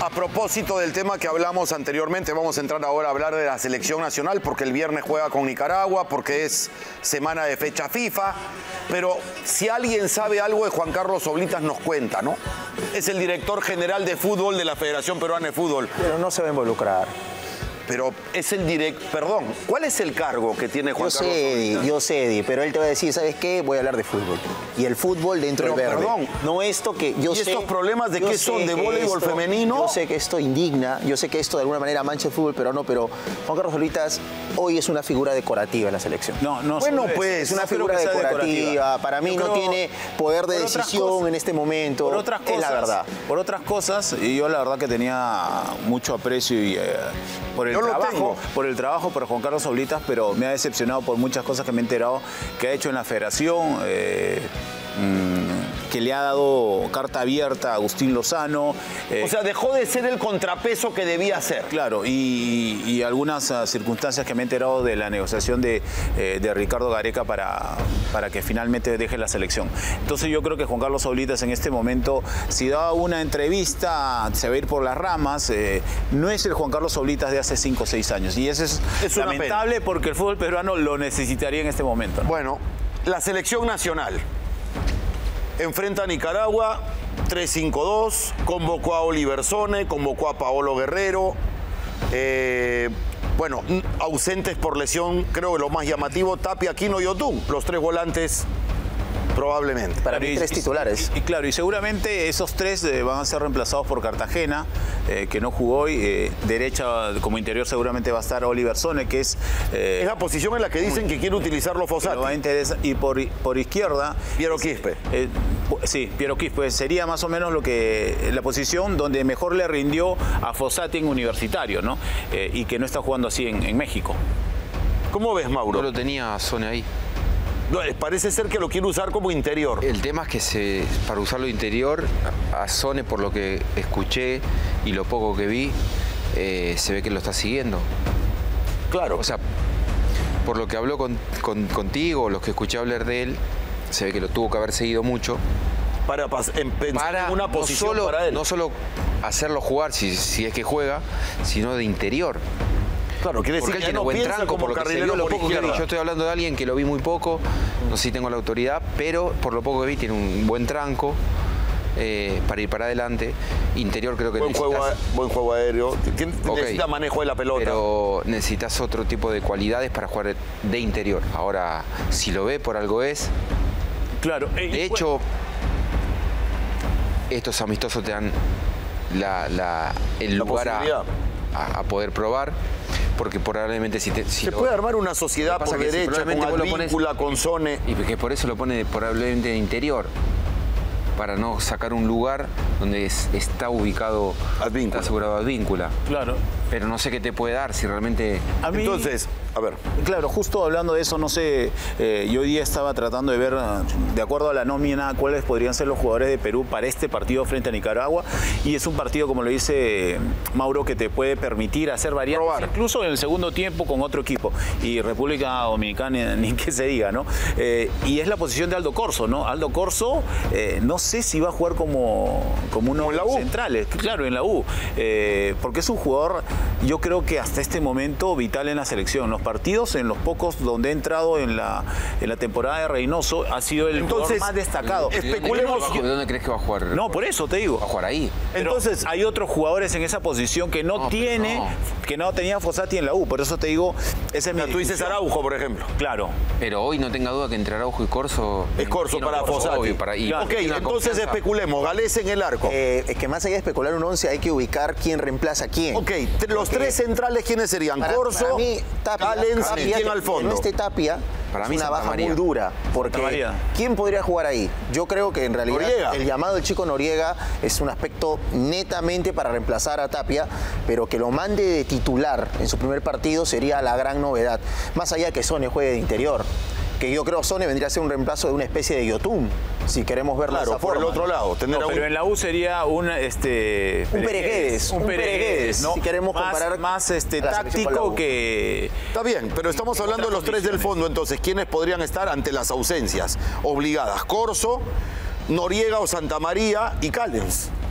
A propósito del tema que hablamos anteriormente, vamos a entrar ahora a hablar de la selección nacional, porque el viernes juega con Nicaragua, porque es semana de fecha FIFA. Pero si alguien sabe algo de Juan Carlos Oblitas, nos cuenta, ¿no? Es el director general de fútbol de la Federación Peruana de Fútbol. Pero no se va a involucrar. Pero es el perdón, ¿cuál es el cargo que tiene Juan Carlos Oblitas? Yo sé, Eddie, pero él te va a decir, ¿sabes qué? Voy a hablar de fútbol. Y el fútbol dentro del verde. Perdón. No esto que yo sé... ¿Y estos problemas de qué son? ¿De voleibol femenino? Yo sé que esto indigna, yo sé que esto de alguna manera mancha el fútbol peruano, pero Juan Carlos Oblitas hoy es una figura decorativa en la selección. No, bueno, pues, es una figura decorativa. Para mí no tiene poder de decisión en este momento. Por otras cosas, es la verdad. Por otras cosas, y yo la verdad que tenía mucho aprecio y, por el trabajo por Juan Carlos Oblitas, pero me ha decepcionado por muchas cosas que me he enterado que ha hecho en la federación, que le ha dado carta abierta a Agustín Lozano. O sea, dejó de ser el contrapeso que debía ser. Claro, y algunas circunstancias que me he enterado de la negociación de Ricardo Gareca para que finalmente deje la selección. Entonces yo creo que Juan Carlos Oblitas en este momento, si da una entrevista, se va a ir por las ramas. No es el Juan Carlos Oblitas de hace 5 o 6 años. Y eso es lamentable porque el fútbol peruano lo necesitaría en este momento, ¿no? Bueno, la selección nacional enfrenta a Nicaragua, 3-5-2, convocó a Oliver Sone, convocó a Paolo Guerrero. Bueno, ausentes por lesión, creo que lo más llamativo, Tapia, Aquino y Yotún, los 3 volantes probablemente. Para mí 3 titulares. Y claro, y seguramente esos 3 van a ser reemplazados por Cartagena, que no jugó hoy. Derecha como interior seguramente va a estar Oliver Sone, que es... es la posición en la que dicen que quiere utilizarlo Fossati. Y por izquierda... Piero Quispe. Sí, Piero Quispe. Sería más o menos la posición donde mejor le rindió a Fossati en Universitario, ¿no? Y que no está jugando así en México. ¿Cómo ves, Mauro? No lo tenía Sone ahí. No, parece ser que lo quiere usar como interior. El tema es que para usarlo interior, a Sone, por lo que escuché y lo poco que vi, se ve que lo está siguiendo. Claro. O sea, por lo que habló contigo, los que escuché hablar de él, se ve que lo tuvo que haber seguido mucho. Para una posición para él. No solo hacerlo jugar si es que juega, sino de interior. Claro, quiere decir porque que él no tiene buen piensa tranco, como por lo que se carrilero vio, lo por poco que vi. izquierda. Yo estoy hablando de alguien que lo vi muy poco, no sé si tengo la autoridad, pero por lo poco que vi tiene un buen tranco para ir para adelante. Interior creo que buen juego aéreo, necesita manejo de la pelota. Pero necesitas otro tipo de cualidades para jugar de interior. Ahora, si lo ve, por algo es. Claro. De hecho, estos amistosos te dan el lugar a poder probar. Porque probablemente si se puede armar una sociedad por derecha, con Advíncula, con Sone. Y que por eso lo pone probablemente de interior. Para no sacar un lugar donde está ubicado, está asegurado Advíncula. Claro. Pero no sé qué te puede dar si realmente... Entonces, a ver. Claro, justo hablando de eso, no sé, yo hoy día estaba tratando de ver, de acuerdo a la nómina, cuáles podrían ser los jugadores de Perú para este partido frente a Nicaragua. Y es un partido, como lo dice Mauro, que te puede permitir hacer variantes, incluso en el segundo tiempo con otro equipo. Y República Dominicana, ni que se diga, ¿no? Y es la posición de Aldo Corso, ¿no? Aldo Corso, no sé si va a jugar como uno de los centrales, claro, en la U. Porque es un jugador, yo creo que hasta este momento, vital en la selección. Los partidos, en los pocos donde ha entrado en la temporada de Reynoso, ha sido el jugador más destacado. Especulemos. ¿De dónde crees que va a jugar? No, por eso te digo. Va a jugar ahí. Entonces, hay otros jugadores en esa posición que no tenía Fossati en la U. Por eso te digo, ese es mi... Tú dices Araujo, por ejemplo. Claro. Pero hoy no tenga duda que entre Araujo y Corso... Es Corso para Fossati. Ok, entonces especulemos. Galés en el arco. Es que más allá de especular un 11 hay que ubicar quién reemplaza a quién. Ok, los 3 centrales, ¿quiénes serían? Corso, para mí, Callens y quién al fondo. No esté Tapia, para mí es una baja muy dura. Porque ¿quién podría jugar ahí? Yo creo que en realidad Noriega. El llamado del chico Noriega es un aspecto netamente para reemplazar a Tapia, pero que lo mande de titular en su primer partido sería la gran novedad. Más allá de que Sone juegue de interior. Que yo creo Sone vendría a ser un reemplazo de una especie de Yotún, si queremos verlo de esa forma. Por el otro lado. Pero en la U sería un Pereguedes, ¿no? Si queremos comparar más táctico que... Está bien, pero estamos hablando de los 3 del fondo, entonces, ¿quiénes podrían estar ante las ausencias obligadas? Corso, Noriega o Santamaría y Callens.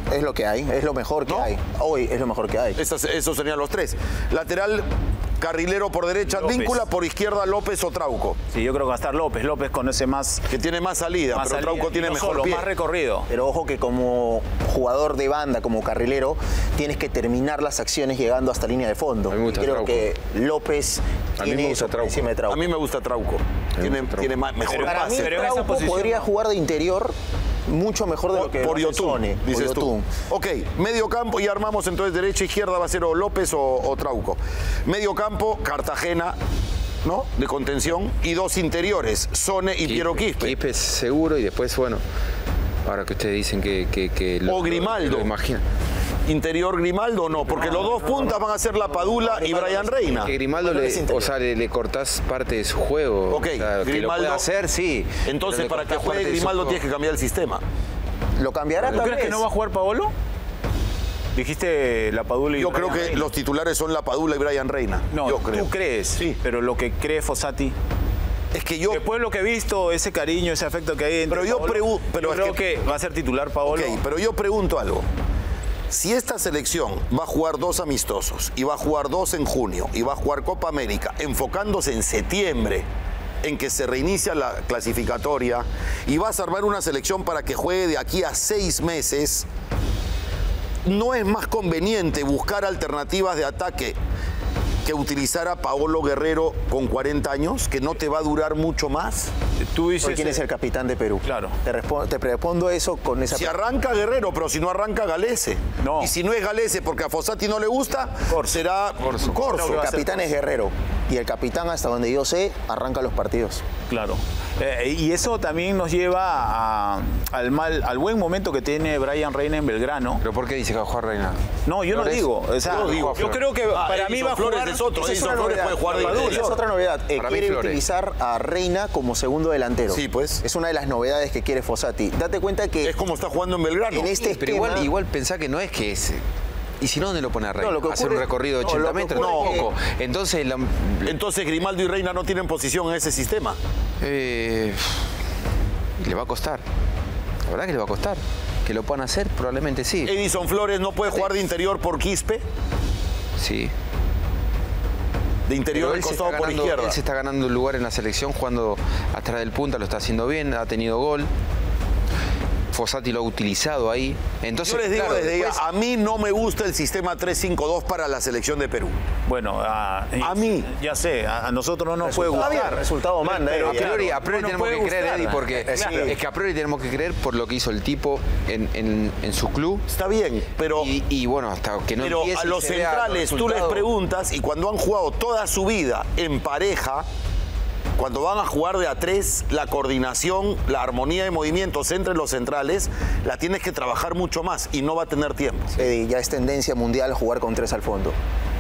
Es lo que hay, es lo mejor que ¿No? hay. Hoy es lo mejor que hay. Esos serían los tres. Lateral, carrilero por derecha, López. Advíncula, por izquierda López o Trauco. Sí, yo creo que va a estar López. López conoce más, Que tiene más salida, más pero salida, Trauco y tiene no mejor solo, pie. más recorrido. Pero ojo que como jugador de banda, como carrilero, tienes que terminar las acciones llegando hasta línea de fondo. A mí me gusta Creo Trauco. que López A mí me tiene gusta eso por Trauco. encima de Trauco. A mí me gusta Trauco. Tiene mejor Para mí, pase. pero en esa Trauco posición podría no. jugar de interior mucho mejor de lo que Por lo hace Yotún, Sone, por dices tú. Yotún. Ok, medio campo y armamos entonces derecha, izquierda, va a ser o López o Trauco. Medio campo, Cartagena, ¿no? De contención. Y dos interiores, Sone y Piero Quispe. Quispe seguro y después, bueno, ahora que ustedes dicen que O Grimaldo. Lo imagina. Interior Grimaldo o no, porque los dos puntas van a ser la Padula y Brian Reina. Que Grimaldo le cortás parte de su juego. Ok, O sea, que lo Grimaldo- puede hacer, sí. Entonces, pero le para que cortás juegue parte de su Grimaldo juego. tienes que cambiar el sistema. ¿Lo cambiará ¿Tú tal crees que vez? no va a jugar Paolo? Dijiste la Padula y Yo creo Brian que Reina. los titulares son la Padula y Brian Reina. No, yo creo. tú crees, Sí. pero lo que cree Fossati. Es que yo... Después de lo que he visto, ese cariño, ese afecto que hay entre Pero yo Paolo, pero yo es creo que va a ser titular Paolo. Ok, pero yo pregunto algo. Si esta selección va a jugar 2 amistosos y va a jugar 2 en junio y va a jugar Copa América, enfocándose en septiembre, en que se reinicia la clasificatoria, y vas a armar una selección para que juegue de aquí a 6 meses, ¿no es más conveniente buscar alternativas de ataque que utilizar a Paolo Guerrero con 40 años, que no te va a durar mucho más? Tú dices... ¿Quién es el capitán de Perú? Claro. Te respondo eso con esa... Si arranca Guerrero, pero si no arranca Galese. No. Y si no es Galese porque a Fossati no le gusta, será Corso. Creo que El va a ser capitán es Guerrero. Y el capitán, hasta donde yo sé, arranca los partidos. Claro. Y eso también nos lleva al buen momento que tiene Brian Reina en Belgrano. ¿Pero por qué dice que va a jugar Reina? No, yo no Flores. digo. O sea, Yo digo, yo creo que para mí va a Flores jugar... es otro. Esa es Edison otra Flores novedad. puede jugar de Esa interior. es otra novedad. Para mí, Quiere Flores. utilizar a Reina como segundo delantero. Sí, pues. Es una de las novedades que quiere Fossati. Date cuenta que Es como está jugando en Belgrano. en este Pero esquema... igual pensá que no es que es... ¿Y si no, dónde lo pone a Reina? No, lo que Hacer un ocurre- recorrido de no, 80 lo que metros, ocurre tampoco. Entonces, Entonces Grimaldo y Reina no tienen posición en ese sistema. le va a costar. La verdad que le va a costar. Que lo puedan hacer, probablemente sí. Edison Flores no puede jugar de interior por Quispe, Sí. de interior Pero al él se, costado está por ganando, izquierda. él se está ganando un lugar en la selección jugando atrás del punta, lo está haciendo bien, ha tenido gol. Fossati lo ha utilizado ahí. Entonces, Yo les digo claro, desde después- ya, a mí no me gusta el sistema 3-5-2 para la selección de Perú. Bueno, A mí. Ya sé, a nosotros no nos puede Está bien, gustar. el resultado manda. Pero a priori, a priori no nos tenemos puede que creer, gustar. Eddie, porque Claro. es que a priori tenemos que creer por lo que hizo el tipo en su club. Está bien, pero... Y bueno, hasta que no Pero empiece a y los se vea centrales tú les resultados. preguntas y cuando han jugado toda su vida en pareja, cuando van a jugar de a 3, la coordinación, la armonía de movimientos entre los centrales, la tienes que trabajar mucho más y no va a tener tiempo. Eddie, ya es tendencia mundial jugar con 3 al fondo.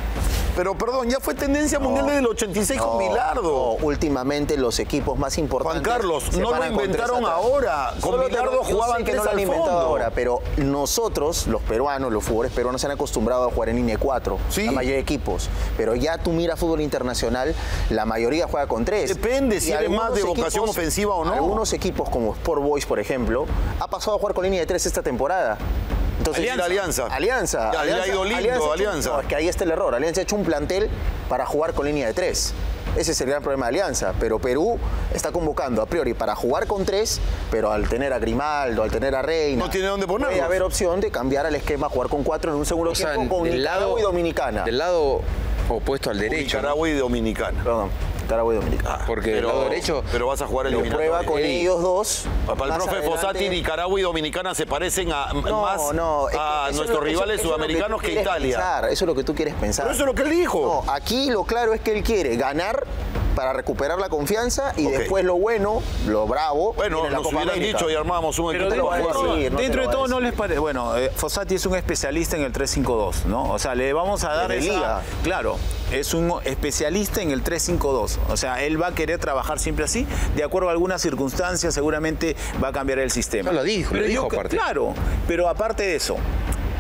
Pero perdón, ya fue tendencia mundial desde el 86 con Bilardo. No, últimamente los equipos más Juan importantes... Carlos, se no lo paran con tres inventaron atrás. ahora. Con Solo Bilardo yo jugaban sé que no 3 lo han al inventado fondo. ahora, pero nosotros, los peruanos, los jugadores peruanos se han acostumbrado a jugar en línea de 4, Sí. la mayoría de equipos. Pero ya tú miras fútbol internacional, la mayoría juega con 3. Depende si eres más de vocación ofensiva o no. Algunos equipos como Sport Boys, por ejemplo, ha pasado a jugar con línea de 3 esta temporada. Entonces, Alianza. Alianza. Ya, le ha ido lindo, ha hecho- Alianza. No, es que ahí está el error. Alianza ha hecho un plantel para jugar con línea de 3. Ese es el gran problema de Alianza. Pero Perú está convocando a priori para jugar con 3, pero al tener a Grimaldo, al tener a Reina... No tiene dónde ponerlos. Puede haber opción de cambiar al esquema, jugar con 4 en un segundo O sea, tiempo con del Nicaragua y Dominicana. Del lado opuesto al derecho. ¿no? Nicaragua y Dominicana. Perdón, Nicaragua y Dominicana. Porque del lado derecho. Pero vas a jugar el Lo prueba con Eddie. ellos dos. Para el Más profe adelante- Fossati, Nicaragua y Dominicana se parecen a, más es que a eso nuestros es lo- rivales eso es lo sudamericanos tú que quieres Italia. pensar, eso es lo que tú quieres pensar. Pero eso es lo que él dijo. No, aquí lo claro es que él quiere ganar para recuperar la confianza y Ok. después lo bueno, lo bravo. Bueno, viene la nos Copa hubieran América. dicho y armábamos un Pero equipo te para lo va a jugarlo. decir. no te dentro lo de va a todo no decir. les parece. Bueno, Fossati es un especialista en el 3-5-2, ¿no? O sea, le vamos a dar De esa. liga. Claro, es un especialista en el 3-5-2. O sea, él va a querer trabajar siempre así. De acuerdo a algunas circunstancias, seguramente va a cambiar el sistema. No, lo dijo Pero aparte. Claro, pero aparte de eso,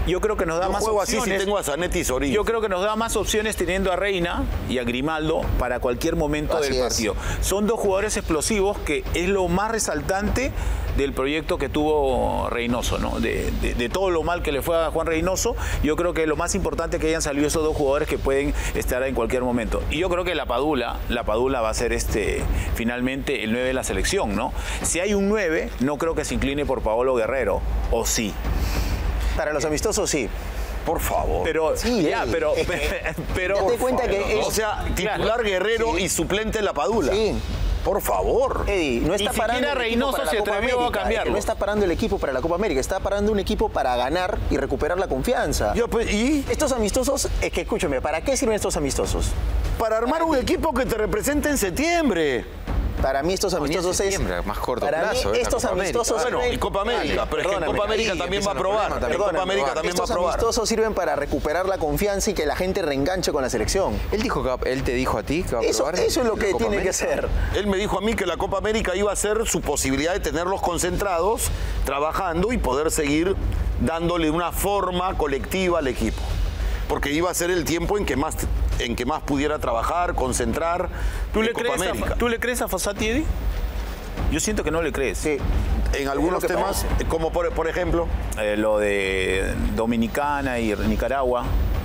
Yo creo que nos da Yo más juego opciones. así si tengo a Zanetti y Sorín. Yo creo que nos da más opciones teniendo a Reina y a Grimaldo para cualquier momento Así del es. partido. Son dos jugadores explosivos que es lo más resaltante del proyecto que tuvo Reynoso, ¿no? De todo lo mal que le fue a Juan Reynoso, yo creo que lo más importante es que hayan salido esos dos jugadores que pueden estar en cualquier momento. Y yo creo que la Padula va a ser finalmente el 9 de la selección, ¿no? Si hay un 9, no creo que se incline por Paolo Guerrero, ¿o sí? Para los amistosos, sí. Por favor. Pero, Sí, ya, Eddie, pero, es que pero date cuenta que O sea, titular Guerrero y suplente La Padula. Sí. Por favor. Eddie, no está Ni parando siquiera el equipo Reynoso para la se Copa atrevió a América, cambiarlo. No está parando el equipo para la Copa América, está parando un equipo para ganar y recuperar la confianza. ¿Y? Estos amistosos, es que escúchame, ¿para qué sirven estos amistosos? Para armar un equipo que te represente en septiembre. Para mí estos amistosos es... septiembre, más corto para plazo, mí la estos Copa América. amistosos... Bueno, y Copa América, pero es que en Copa América ahí también va a empiezan los probar. problemas En Copa América también va a estos probar. amistosos sirven para recuperar la confianza y que la gente reenganche con la selección. Él te dijo a ti que va a Eso probar es lo la que Copa tiene que América. ser. Él me dijo a mí que la Copa América iba a ser su posibilidad de tenerlos concentrados, trabajando y poder seguir dándole una forma colectiva al equipo. Porque iba a ser el tiempo en que más pudiera trabajar, concentrar ¿Tú en le, Copa América. ¿Tú le crees a Fossati, Eddie? Yo siento que no le crees. Sí. En algunos Es lo que temas, como por ejemplo, Lo de Dominicana y Nicaragua.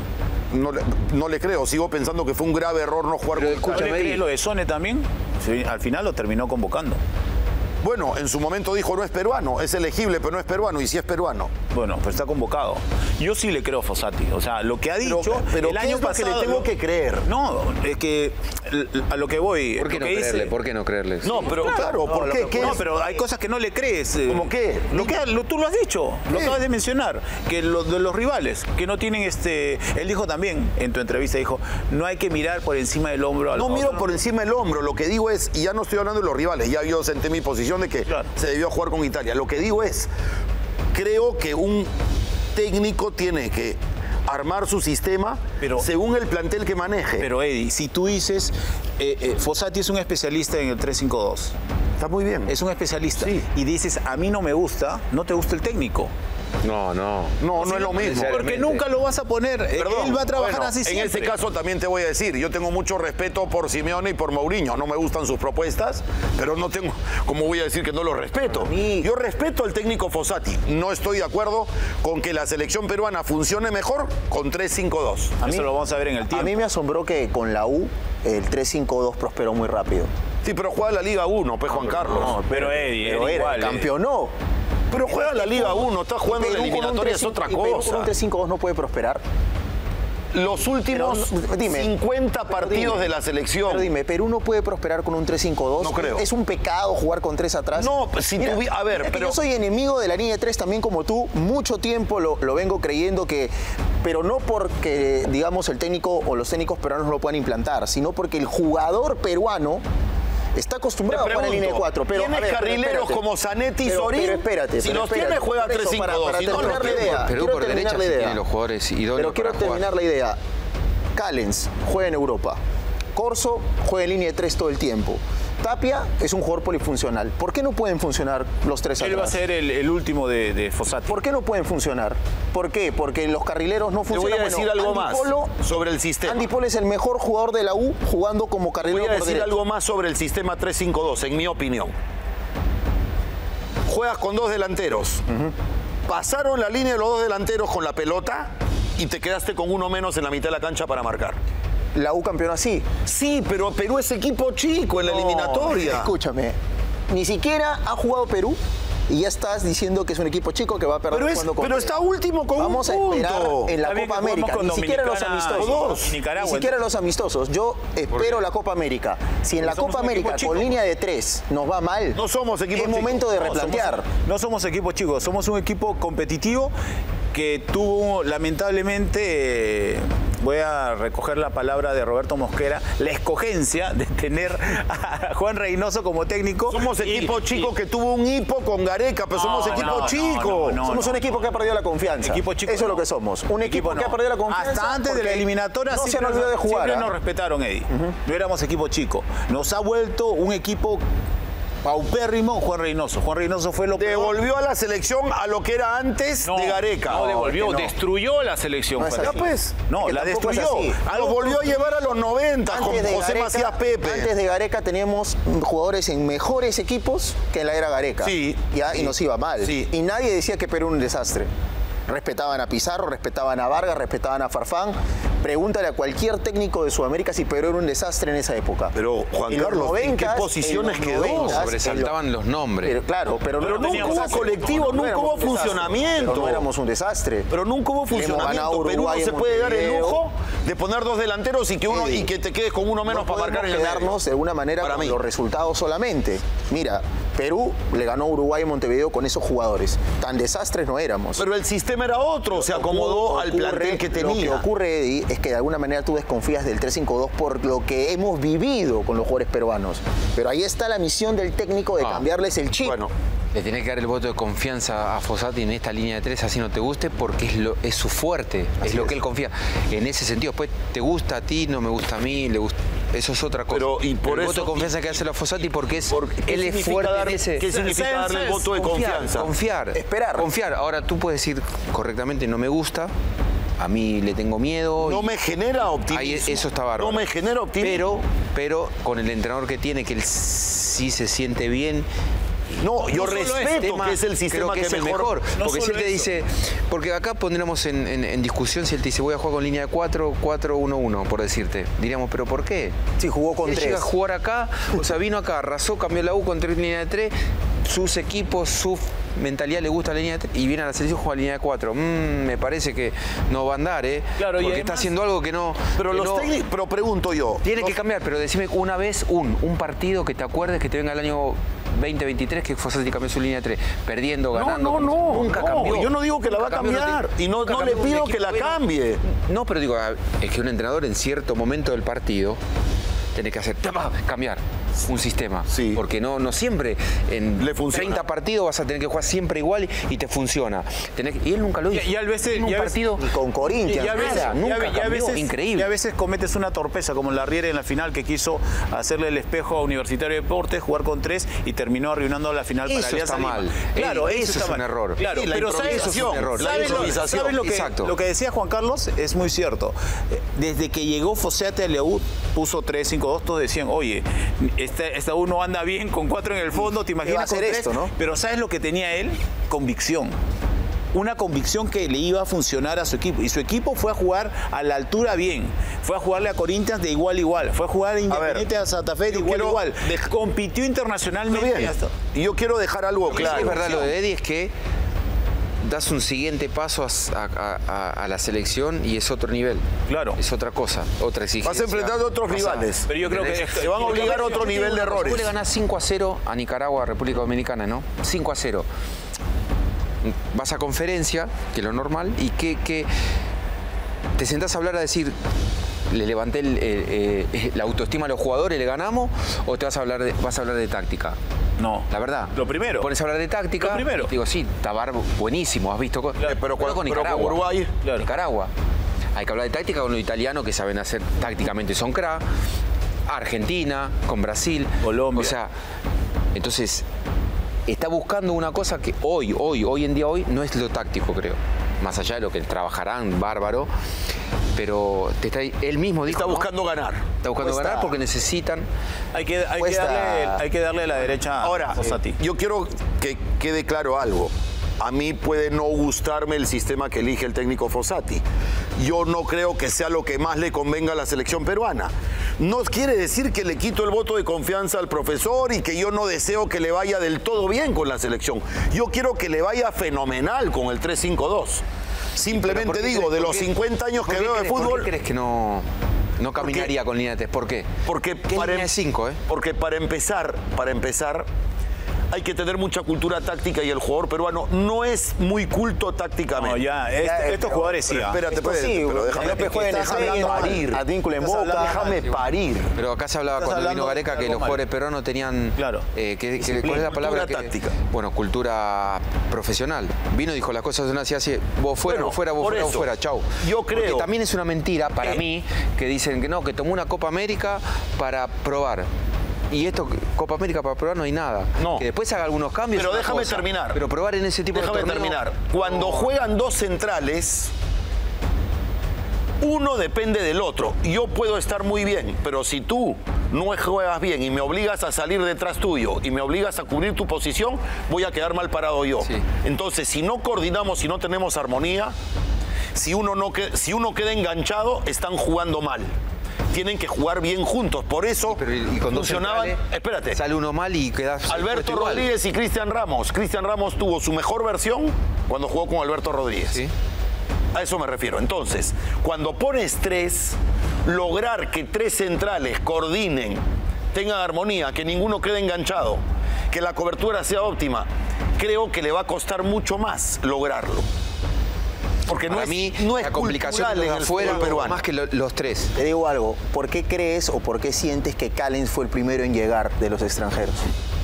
no le creo. Sigo pensando que fue un grave error no jugar con ¿No escúchame, le Eddie. crees lo de Sone también? Sí, al final lo terminó convocando. Bueno, en su momento dijo no es peruano, es elegible, pero no es peruano. Y sí es peruano. Bueno, pues está convocado. Yo sí le creo a Fossati. O sea, lo que ha dicho pero el ¿qué año es lo que pasado... le tengo que creer? No, es que a lo que voy... ¿Por qué lo no que dice- creerle? ¿Por qué no creerle? No, pero claro, ¿por qué? ¿Qué No, es? pero hay cosas que no le crees. ¿Cómo qué? Tú lo has dicho, lo acabas de mencionar, que de los rivales, que no tienen Él dijo también, en tu entrevista, dijo, no hay que mirar por encima del hombro. No miro por encima del hombro, lo que digo es, y ya no estoy hablando de los rivales, ya yo senté mi posición de que Claro. se debió jugar con Italia. Lo que digo es, creo que un técnico tiene que armar su sistema según el plantel que maneje. Pero Eddie, si tú dices, Fossati es un especialista en el 3-5-2, Está muy bien. es un especialista, Sí. y dices, a mí no me gusta, no te gusta el técnico. No. No es lo mismo. necesariamente. Porque nunca lo vas a poner. Perdón, Él va a trabajar bueno, así en siempre. ese caso también te voy a decir, yo tengo mucho respeto por Simeone y por Mourinho. No me gustan sus propuestas, pero no tengo, como voy a decir que no los respeto. Yo respeto al técnico Fossati. No estoy de acuerdo con que la selección peruana funcione mejor con 3-5-2. Eso lo vamos a ver en el A tiempo. mí me asombró que con la U el 3-5-2 prosperó muy rápido. Sí, pero juega la Liga 1, pues Juan Carlos. No, pero Eddie, Pero era igual. campeonó. Pero juega la Liga 1, está jugando la Perú con un eliminatoria, es 3-5 otra y Perú cosa. con un 3-5-2 no puede prosperar. Los últimos Pero, dime, 50 pero partidos dime, de la selección. Pero dime, ¿Perú no puede prosperar con un 3-5-2? No creo. ¿Es un pecado jugar con 3 atrás? No, si Mira, a ver, mira que pero yo soy enemigo de la línea de 3 también como tú. Mucho tiempo lo vengo creyendo que... Pero no porque, digamos, el técnico o los técnicos peruanos no lo puedan implantar, sino porque el jugador peruano está acostumbrado a jugar en línea de 4. Pero, ¿tienes a ver, pero carrileros espérate. como Zanetti y Pero Sorín? espérate, Si pero los espérate. tiene, juega Por eso, 3-5-2. Para Si no, terminar los la tiene. idea. Perú quiero por terminar derecha la sí idea. tiene los jugadores idóneos Pero quiero para jugar. terminar la idea. Callens juega en Europa. Corso juega en línea de 3 todo el tiempo. Tapia es un jugador polifuncional. ¿Por qué no pueden funcionar los 3 atrás? Él va a ser el último de Fossati. ¿Por qué no pueden funcionar? ¿Por qué? Porque los carrileros no Te funcionan. voy a decir Bueno, algo Andy más Polo- sobre el sistema. Andy Polo es el mejor jugador de la U jugando como carrilero Voy a por decir derecha. algo más sobre el sistema 3-5-2, en mi opinión. Juegas con 2 delanteros. Pasaron la línea de los 2 delanteros con la pelota y te quedaste con uno menos en la mitad de la cancha para marcar. La U campeón así. Sí, pero Perú es equipo chico en la eliminatoria. Escúchame, ni siquiera ha jugado Perú y ya estás diciendo que es un equipo chico que va a perder jugando con Pero Perú. está último con Vamos un a punto. esperar en la Está bien Copa que jugamos América, con ni siquiera los Dominicana amistosos. y Nicaragua, Ni siquiera los amistosos. Yo espero la Copa América. Si en la somos Copa un equipo América chico. con línea de 3 nos va mal, No somos equipo es chico. momento de No, replantear. No somos equipo chicos, somos un equipo competitivo que tuvo lamentablemente, voy a recoger la palabra de Roberto Mosquera, la escogencia de tener a Juan Reynoso como técnico. Somos equipo chico que tuvo un hipo con Gareca, pero somos equipo no, chico. no, Somos un equipo que ha perdido la confianza. Equipo chico, Eso es no. lo que somos. Un equipo que no. ha perdido la confianza. Hasta antes de la porque eliminatoria no se han siempre olvidado de jugar. siempre ¿ah? nos respetaron, Eddie. No éramos equipo chico. Nos ha vuelto un equipo paupérrimo Juan Reynoso. Juan Reynoso fue lo peor. Devolvió a la selección a lo que era antes de Gareca. No, devolvió, no. destruyó la selección. No es fue así. así. Ya pues. No, Es que la tampoco es destruyó. así. Lo volvió a llevar a los 90 con Antes de José Gareca- Macías Pepe. Antes de Gareca teníamos jugadores en mejores equipos que en la era Gareca. Sí, Ya, y sí. nos iba mal. Sí. Y nadie decía que Perú era un desastre. Respetaban a Pizarro, respetaban a Vargas, respetaban a Farfán. Pregúntale a cualquier técnico de Sudamérica si Perú era un desastre en esa época. Pero, Juan En los Carlos, ¿en qué 90s, posiciones en los quedó? 90s, Sobresaltaban los nombres. Pero, claro, pero Pero no nunca teníamos hubo desastre. colectivo, No nunca éramos hubo un desastre. funcionamiento. Pero no éramos un desastre. Pero nunca hubo Le hemos ganado funcionamiento. a Perú no Uruguay se en puede dar el Montevideo. lujo de poner dos delanteros y que uno Sí. y que te quedes con uno menos No para marcar en podemos el medio. quedarnos de alguna manera Para con mí. los resultados solamente. Mira, Perú le ganó a Uruguay en Montevideo con esos jugadores. Tan desastres no éramos. Pero el sistema era otro, se acomodó al plantel que tenía. Lo que ocurre, Eddie, es que de alguna manera tú desconfías del 3-5-2 por lo que hemos vivido con los jugadores peruanos. Pero ahí está la misión del técnico de cambiarles el chip. Bueno, Le tenés que dar el voto de confianza a Fossati en esta línea de 3, así no te guste, porque es su fuerte, es lo que él confía. En ese sentido, después te gusta a ti, no me gusta a mí, le gusta. Eso es otra cosa. Pero, y por el eso- voto de confianza que hace a Fossati porque es ¿qué él es significa fuerte dar- en ese. qué significa darle el voto de confianza? Confiar. Esperar. Confiar. Ahora tú puedes decir correctamente, no me gusta, a mí le tengo miedo. no y- me genera optimismo. Ahí eso está bárbaro. No me genera optimismo. Pero con el entrenador que tiene, que él sí se siente bien. No, yo No solo respeto que es el sistema creo que es el mejor. mejor. No Porque si solo él te eso. dice, porque acá pondríamos en discusión si él te dice voy a jugar con línea de 4-4-1-1, por decirte. Diríamos, ¿pero por qué? Sí, jugó con Él 3. llega a jugar acá, o sea, vino acá, arrasó, cambió la U con 3 líneas de 3, sus equipos, su mentalidad le gusta la línea de 3 y viene a la selección y juega línea de 4. Me parece que no va a andar, ¿eh? Claro, y porque además- está haciendo algo que no. Pero que los no- técnicos, pero pregunto yo. tiene que cambiar, pero decime una vez un partido que te acuerdes que te venga el año 2023 que Fossati cambió su línea de 3, perdiendo, ganando. Nunca no, cambió. yo no digo que la va a Nunca cambió, cambiar y no nunca le cambió un pido equipo que la bueno. cambie. No, pero digo, es que un entrenador en cierto momento del partido tiene que hacer cambiar un sistema. Sí. Porque no siempre en Le funciona. 30 partidos vas a tener que jugar siempre igual y te funciona. Y él nunca lo hizo. Y a veces- en un y a veces- partido Y con Corinthians. Y a veces, nada, nunca cambió, increíble. Y a veces cometes una torpeza, como la Riera en la final, que quiso hacerle el espejo a Universitario de Deportes, jugar con 3 y terminó arruinando la final para Eso Alianza está Lima. mal. Claro, Eso eso es está un mal. error. Claro, Sí, la pero ¿sabes? improvisación, es un error. la ¿Sabes lo- improvisación. ¿sabes lo que, Exacto. lo que decía Juan Carlos? Es muy cierto. Desde que llegó Fossati a la U, puso 3-5-2, todos decían, oye, esta U no anda bien con 4 en el fondo, ¿te va a imaginas hacer con 3? esto, no? Pero ¿sabes lo que tenía él? Convicción. Una convicción que le iba a funcionar a su equipo. Y su equipo fue a jugar a la altura bien. Fue a jugarle a Corinthians de igual a igual. Fue a jugar a Independiente a Santa Fe de yo igual a quiero igual. Compitió internacionalmente. Está bien. hasta- Y yo quiero dejar algo claro. Es verdad, lo de Eddie es que das un siguiente paso a la selección y es otro nivel. Claro. Es otra cosa, otra exigencia. Vas a enfrentar a otros rivales. Pero yo creo que Te van a obligar a otro nivel de errores. Vos le ganás 5-0 a Nicaragua, República Dominicana, ¿no? 5-0. Vas a conferencia, que es lo normal, y que te sentás a hablar a decir, le levanté la autoestima a los jugadores, le ganamos, o te vas a hablar de táctica. No. La verdad. Lo primero. Pones a hablar de táctica. Lo primero. Digo, sí, Tabar buenísimo, has visto. pero con Nicaragua. Uruguay. Claro. Nicaragua. Hay que hablar de táctica con los italianos que saben hacer tácticamente, son crack. Argentina, con Brasil. Colombia. O sea, entonces, está buscando una cosa que hoy en día no es lo táctico, creo. Más allá de lo que trabajarán, bárbaro. Pero él mismo dijo. Está ¿no? buscando ganar. Está buscando Cuesta- ganar porque necesitan. Hay que Cuesta- darle la derecha Ahora, a Fossati. yo quiero que quede claro algo. A mí puede no gustarme el sistema que elige el técnico Fossati. Yo no creo que sea lo que más le convenga a la selección peruana. No quiere decir que le quito el voto de confianza al profesor y que yo no deseo que le vaya del todo bien con la selección. Yo quiero que le vaya fenomenal con el 3-5-2. Simplemente ¿Por qué digo, crees- de por los qué- 50 años que ¿por qué veo de crees- ¿Por fútbol, qué crees que no caminaría con línea de 3? ¿Por qué? porque ¿Qué línea de 5, Porque para empezar, hay que tener mucha cultura táctica y el jugador peruano no es muy culto tácticamente. No, ya, estos pero- jugadores sí. Pero espérate, Esto espérate, sí, pero déjame López juega en el estás Sevilla, hablando ¿no? parir. Advíncula en Estás Boca. hablando- Déjame parir. Pero acá se hablaba Estás cuando vino hablando Gareca de que algo los malo. jugadores peruanos tenían. Claro. ¿Cuál es la palabra? Cultura táctica. Bueno, cultura profesional. Vino y dijo las cosas de una así, vos fuera, Bueno, vos fuera, por vos eso, fuera, chau. yo creo- Porque también es una mentira para mí que dicen que no, que tomó una Copa América para probar. Y esto, Copa América para probar no hay nada. No. Que después haga algunos cambios. Pero es una déjame cosa. terminar. Pero probar en ese tipo de torneo... terminar. Cuando juegan dos centrales, uno depende del otro. Yo puedo estar muy bien, pero si tú no juegas bien y me obligas a salir detrás tuyo y me obligas a cubrir tu posición, voy a quedar mal parado yo. Sí. Entonces, si no coordinamos, si no tenemos armonía, si uno queda enganchado, están jugando mal. Tienen que jugar bien juntos. Por eso Pero y con dos funcionaban. centrales, Espérate. Sale uno mal y quedas... Alberto igual. Rodríguez y Cristian Ramos. Cristian Ramos tuvo su mejor versión cuando jugó con Alberto Rodríguez. Sí. A eso me refiero. Entonces, cuando pones tres, lograr que tres centrales coordinen, tengan armonía, que ninguno quede enganchado, que la cobertura sea óptima, creo que le va a costar mucho más lograrlo. Porque Para mí, la complicación cultural de en el afuera fútbol peruano. más que los tres. Te digo algo, ¿por qué crees o por qué sientes que Callens fue el primero en llegar de los extranjeros?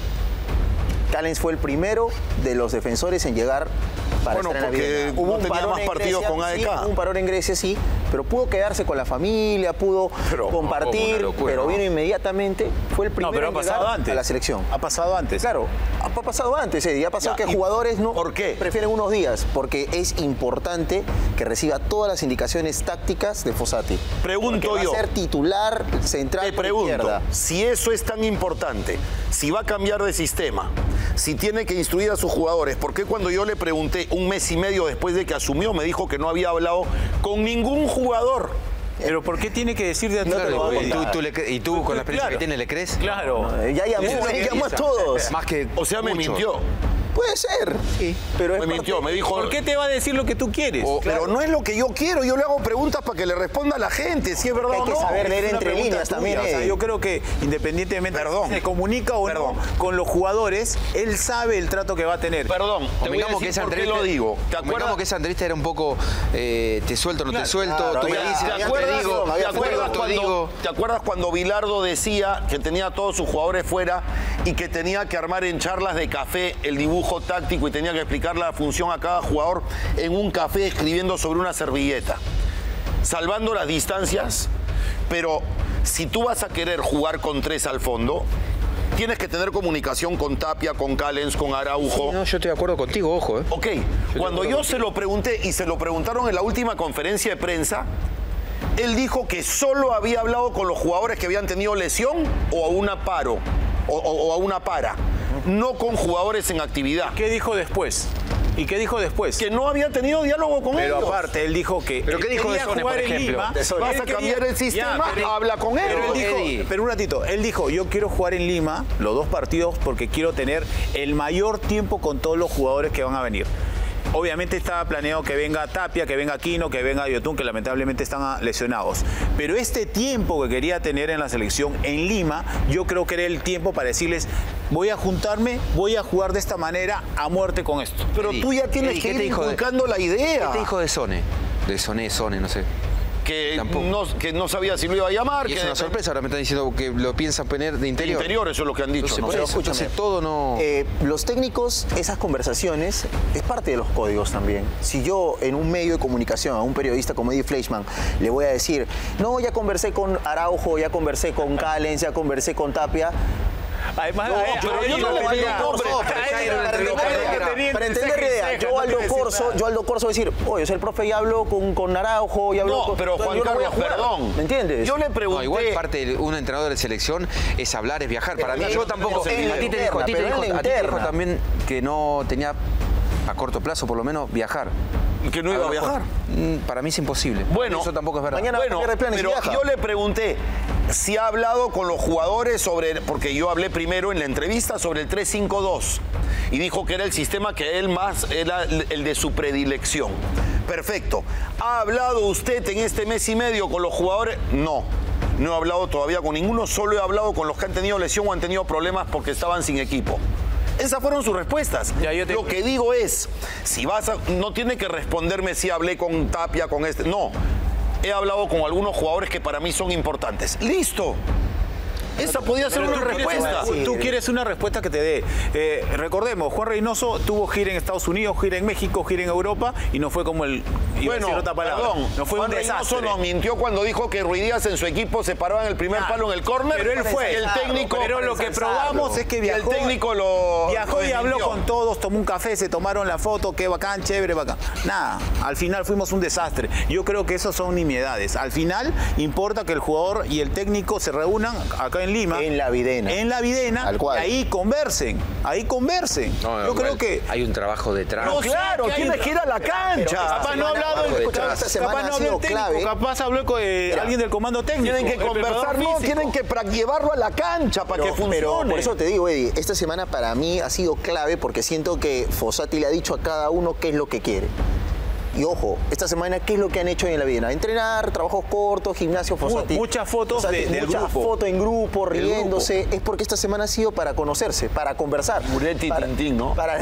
Callens fue el primero de los defensores en llegar para Bueno, estar en la porque Viena. no un tenía parón más en partidos Grecia, con AEK. sí, hubo un parón en Grecia, sí, pero pudo quedarse con la familia, pudo Pero, compartir, una locura, pero ¿no? vino inmediatamente, fue el No, primero pero ha en pasado llegar antes. a la selección. Ha pasado antes. Claro, ha pasado antes, Eddie. Ha pasado Ya, que ¿y jugadores no por qué? prefieren unos días, porque es importante que reciba todas las indicaciones tácticas de Fossati. Pregunto Porque yo. va a ser titular central Te por pregunto, izquierda. si eso es tan importante, si va a cambiar de sistema, si tiene que instruir a sus jugadores, ¿por qué cuando yo le pregunté un mes y medio después de que asumió, me dijo que no había hablado con ningún jugador? Pero ¿por qué tiene que decir de te lo voy a y contar. y tú con la experiencia Claro. que tienes, ¿le crees? Claro. Ya llamó, Eso es lo que llamó a dice. todos. Más que O sea, me muchos. mintió. Puede ser, sí, pero es Me mintió, parte- me dijo... ¿Por qué te va a decir lo que tú quieres? Pero no es lo que yo quiero, yo le hago preguntas para que le responda a la gente, si es verdad Hay o que no. saber leer Es una entre pregunta líneas tuya. también. O sea, yo creo que independientemente Perdón. si se comunica o Perdón. no con los jugadores, él sabe el trato que va a tener. Perdón, te voy a Convengamos que decir esa por qué entrevista, lo digo. ¿Te convengamos acuerdas? que esa entrevista era un poco te suelto, no te suelto, claro, tú me había- dices, había yo te acuerdas, digo, había ¿Te te acuerdas, acuerdo, te digo. ¿Te acuerdas cuando Bilardo decía que tenía a todos sus jugadores fuera y que tenía que armar en charlas de café el dibujo táctico y tenía que explicar la función a cada jugador en un café escribiendo sobre una servilleta? Salvando las distancias, pero si tú vas a querer jugar con tres al fondo, tienes que tener comunicación con Tapia, con Callens, con Araujo. No, yo estoy de acuerdo contigo, ojo. Ok, cuando yo se lo pregunté y se lo preguntaron en la última conferencia de prensa, él dijo que solo había hablado con los jugadores que habían tenido lesión o a una paro, o a una para, no con jugadores en actividad. ¿Qué dijo después? ¿Y qué dijo después? Que no había tenido diálogo con Pero ellos. aparte, él dijo que ¿Pero qué él dijo de quería Sone, jugar por en ejemplo? Lima. De Sone. Vas Él a cambiar el sistema, habla con él. Pero él dijo, Eddie. pero un ratito, él dijo, yo quiero jugar en Lima los dos partidos porque quiero tener el mayor tiempo con todos los jugadores que van a venir. Obviamente estaba planeado que venga Tapia, que venga Aquino, que venga Yotun, que lamentablemente están lesionados. Pero este tiempo que quería tener en la selección en Lima, yo creo que era el tiempo para decirles, voy a juntarme, voy a jugar de esta manera a muerte con esto. Pero Eddie, tú ya tienes Eddie, que ¿qué ir te dijo de- inculcando la idea. ¿Qué te dijo de Sone? De Sone, no sé. Que no sabía si lo iba a llamar. Y es que una sorpresa, ahora me están diciendo que lo piensan poner de de interior. interior, eso es lo que han dicho. Entonces, ¿no? por Pero eso, escúchame. entonces todo no... Los técnicos, esas conversaciones, es parte de los códigos también. Si yo en un medio de comunicación, a un periodista como Eddie Fleischmann, le voy a decir, no, ya conversé con Araujo, ya conversé con Callens, ya conversé con Tapia. Además, No, pero yo no le digo nombre. Para entender la idea, yo Aldo Corso voy a decir, oye, es el profe ya habló con Araujo, ya habló No, con... pero Entonces, Juan yo no voy a Carlos, jugar, perdón. ¿me entiendes? Yo le No, pregunté. igual parte de un entrenador de selección es hablar, es viajar. Para mí, Pero yo en tampoco... la A ti te dijo, interna, pero en la a ti te dijo interna. también que no tenía, a corto plazo por lo menos, viajar. Que no iba a viajar. Para mí es imposible. Bueno, eso tampoco es verdad. mañana- Bueno, cambiar de planes y pero viaja. yo le pregunté si ha hablado con los jugadores sobre, porque yo hablé primero en la entrevista sobre el 3-5-2 y dijo que era el sistema que él más era el de su predilección. Perfecto. ¿Ha hablado usted en este mes y medio con los jugadores? No. No he hablado todavía con ninguno, solo he hablado con los que han tenido lesión o han tenido problemas porque estaban sin equipo. Esas fueron sus respuestas. Ya, yo te- Lo que digo es, si vas a, no tiene que responderme si hablé con Tapia, con este. No. He hablado con algunos jugadores que para mí son importantes. ¡Listo! Esa podía ser una respuesta. Tú quieres una respuesta que te dé. Recordemos, Juan Reynoso tuvo gira en Estados Unidos, gira en México, gira en Europa y no fue como el... Bueno, perdón, no fue Juan un desastre. Reynoso nos mintió cuando dijo que Ruiz Díaz en su equipo se paraba en el primer palo en el córner. Pero él fue. El técnico... Pero lo que probamos es que viajó, el técnico lo viajó y habló con todos, tomó un café, se tomaron la foto, qué bacán, chévere, bacán. Nada, al final fuimos un desastre. Yo creo que eso son nimiedades. Al final importa que el jugador y el técnico se reúnan acá en Lima. En la Videna. En la Videna. Y ahí conversen. Ahí conversen. No, yo creo que... Hay un trabajo detrás. No, claro, tienes que ir a la cancha. Capaz no ha hablado el técnico, capaz habló con alguien del comando técnico. Tienen que conversar, no, tienen que llevarlo a la cancha para que funcione. Pero por eso te digo, Eddie, esta semana para mí ha sido clave porque siento que Fossati le ha dicho a cada uno qué es lo que quiere. Y ojo, esta semana, ¿qué es lo que han hecho en la Videna? Entrenar, trabajos cortos, gimnasio, Fossati. Muchas fotos del grupo. Muchas fotos en grupo, riéndose. Es porque esta semana ha sido para conocerse, para conversar. Muretti, Tintín, ¿no? Para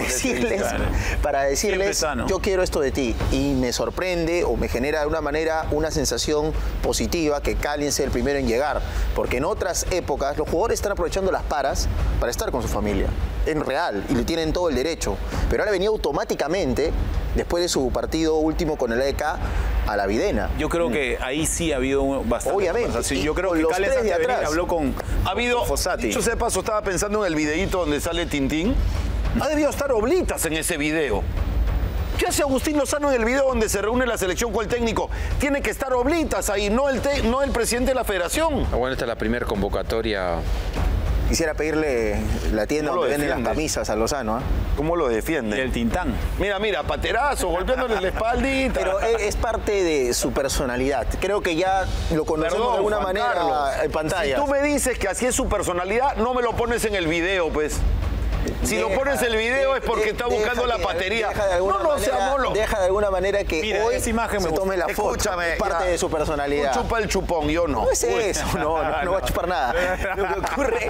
decirles, yo quiero esto de ti. Y me sorprende o me genera de alguna manera una sensación positiva que Callens sea el primero en llegar. Porque en otras épocas los jugadores están aprovechando las paras para estar con su familia. En real, y le tienen todo el derecho. Pero ahora venía automáticamente, después de su partido último con el AEK, a la Videna. Yo creo que ahí sí ha habido bastante. Obviamente. Yo creo que Callens antes de venir habló con Fossati. Yo de paso estaba pensando en el videíto donde sale Tintín. Ha debido estar Oblitas en ese video. ¿Qué hace Agustín Lozano en el video donde se reúne la selección con el técnico? Tiene que estar Oblitas ahí, no el presidente de la federación. Bueno, esta es la primera convocatoria. Quisiera pedirle la tienda donde venden las camisas a Lozano. ¿Cómo lo defiende? Y el Tintán. Mira, paterazo, golpeándole la espaldita. Pero es parte de su personalidad. Creo que ya lo conocemos de alguna manera Carlos, en pantalla. Si tú me dices que así es su personalidad, no me lo pones en el video, pues. Si lo pones en el video es porque está buscando la patería. Deja de alguna manera que hoy esa imagen se tome la foto. Escúchame, es parte de su personalidad. Tú chupa el chupón, yo no. No es eso, no va a chupar nada. Lo que ocurre...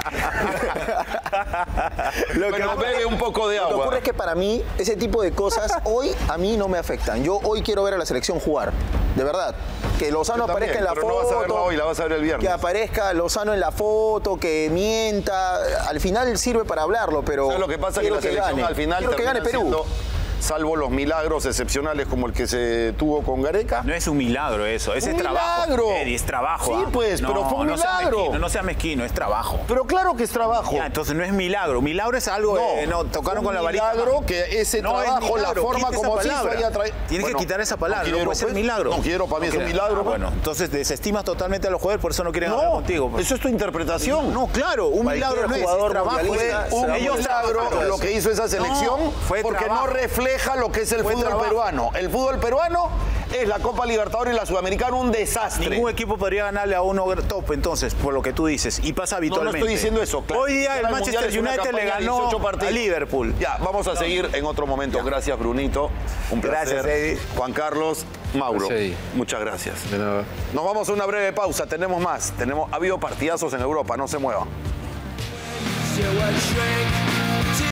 Bueno, bebe un poco de agua. Lo que ocurre es que para mí, ese tipo de cosas hoy a mí no me afectan. Yo hoy quiero ver a la selección jugar. De verdad. Que Lozano aparezca en la foto. No vas a verla hoy, la vas a ver el viernes. Que aparezca Lozano en la foto, que mienta. Al final sirve para hablarlo, pero... ¿Sabes lo que pasa? Que la selección al final quiero que gane Perú. Siendo, salvo los milagros excepcionales como el que se tuvo con Gareca. No es un milagro eso, ese es trabajo. Eddie, es trabajo. Sí, pues, pero fue un milagro. No sea mezquino, es trabajo. Pero claro que es trabajo. Ya, entonces no es milagro. Milagro es algo tocaron con la varita. Milagro que ese trabajo, la forma como se hizo haya traído. Tienes que quitar esa palabra, no puede ser milagro. No quiero, para mí es un milagro. Bueno, entonces desestimas totalmente a los jugadores, por eso no quieren hablar contigo. Eso es tu interpretación. No, claro, un milagro no es trabajo. Un milagro lo que hizo esa selección porque no refleja lo que es el fútbol peruano. El fútbol peruano es la Copa Libertadores y la Sudamericana un desastre. Ningún equipo podría ganarle a uno top, entonces, por lo que tú dices. Y pasa habitualmente. No estoy diciendo eso. Claro. Hoy día el Manchester United le ganó a Liverpool. Ya, vamos a seguir en otro momento. Gracias, Brunito. Un placer. Gracias, Eddie. Juan Carlos, Mauro. Gracias, muchas gracias. De nada. Nos vamos a una breve pausa. Tenemos más. Ha habido partidazos en Europa. No se muevan.